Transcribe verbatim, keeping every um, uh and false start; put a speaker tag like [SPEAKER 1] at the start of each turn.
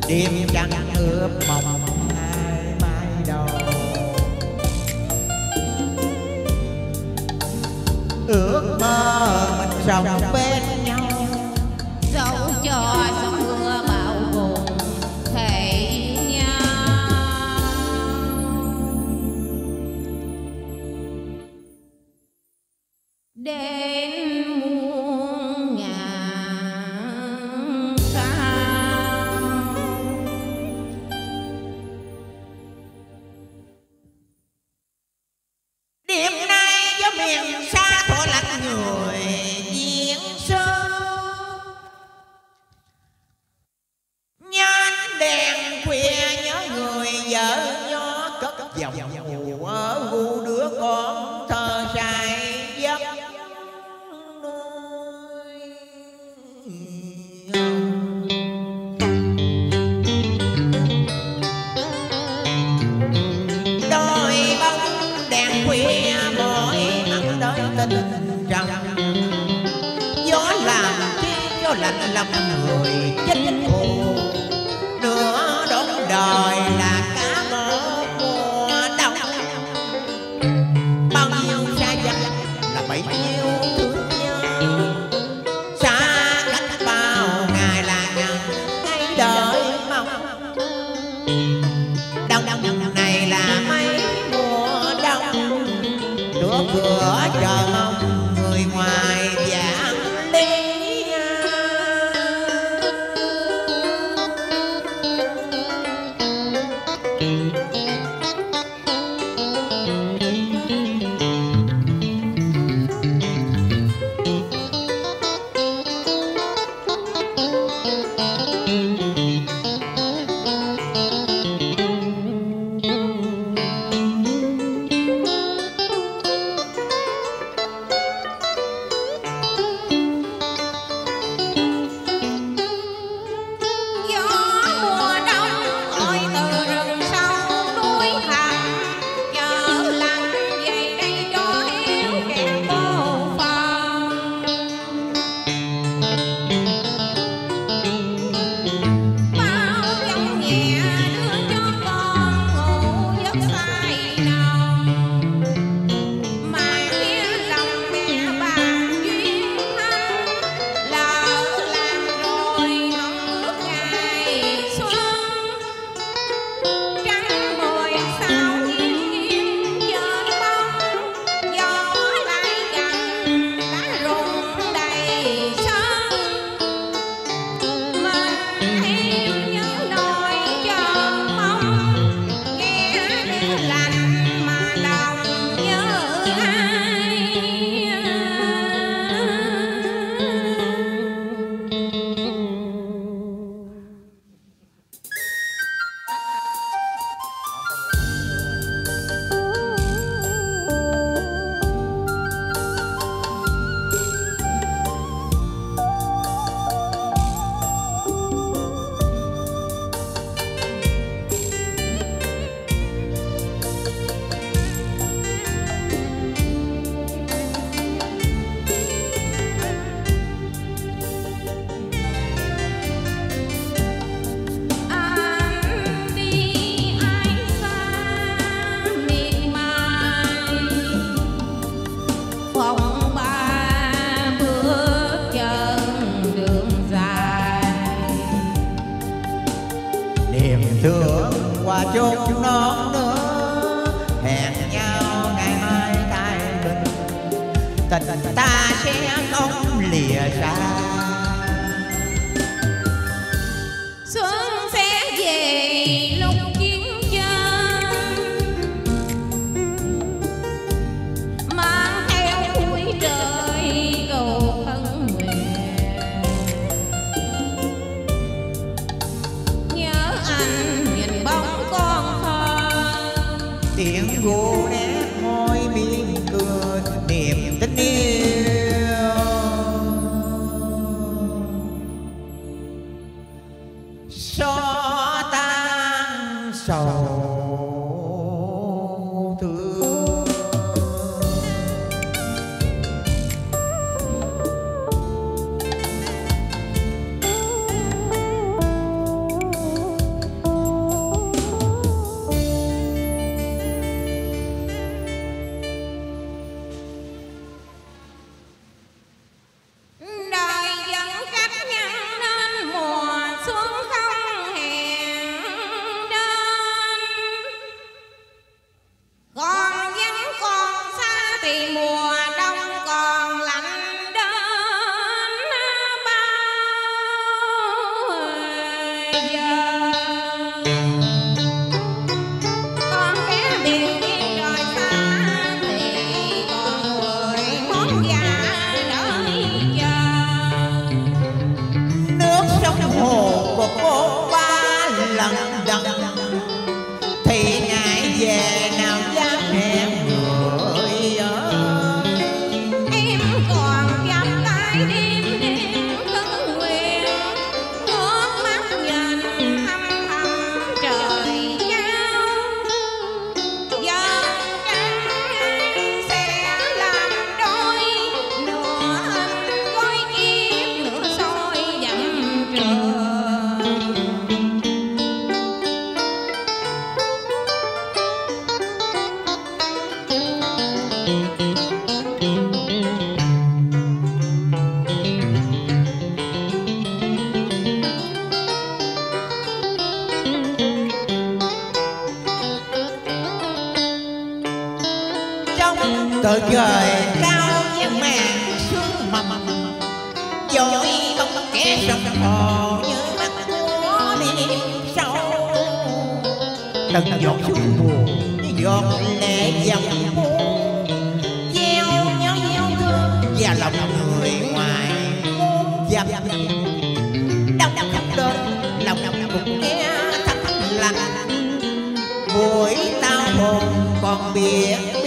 [SPEAKER 1] đêm trăng ướp mộng hai mái đầu. Ước mơ mình sống bên nhau,
[SPEAKER 2] dẫu cho giông mưa bão bùng thể yêu nhau. Đến muôn ngàn sao.
[SPEAKER 1] Đêm nay gió miền xa thổi lạnh người viễn sơn. Nhánh đèn khuya nhớ người vợ nhỏ cất giọng ngủ ở gu đứa con thơ dài giấc nuôi. Đôi bóng đèn khuya mỗi mặt đôi tình trầm. Gió làm chi gió lạnh lòng người chính thù. Nửa đón đời là cả một mùa đông. Bao nhiêu xa dần là bấy nhiêu thương nhớ. Xa cách bao ngày là ngàn ngày đợi mong. Đông đông này là mấy mùa đông. Đứa cửa chờ mong người ngoài vãn ly. Thương qua chốn non nữa, hẹn nhau ngày mai tại bình. Tình ta sẽ không lìa xa.
[SPEAKER 2] Xuân sẽ về lúc kiến chân, mang theo cuối trời cầu thân nguyện. Nhớ anh nhìn bóng con thơ,
[SPEAKER 1] tiếng gu nét môi mỉm cười niềm tình yêu. Xóa tan sầu thương. từ trời cao với màn sương mầm dội bóng kẻ sông hồ như mắt của biển sâu. Từng giọt sương buồn như giọt lệ dòng buồn gieo nhau yêu thương và lòng người ngoài dập đông đông khắp đến lòng lòng cũng nghe thấm lạnh buổi tao hồn còn biệt